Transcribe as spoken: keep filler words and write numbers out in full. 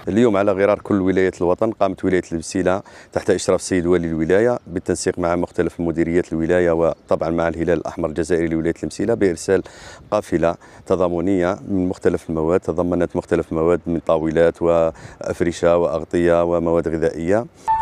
اليوم على غرار كل ولايات الوطن قامت ولاية المسيلة تحت إشراف السيد والي الولاية بالتنسيق مع مختلف مديريات الولاية وطبعا مع الهلال الأحمر الجزائري لولاية المسيلة بإرسال قافلة تضامنية من مختلف المواد، تضمنت مختلف المواد من طاولات وأفرشة وأغطية ومواد غذائية.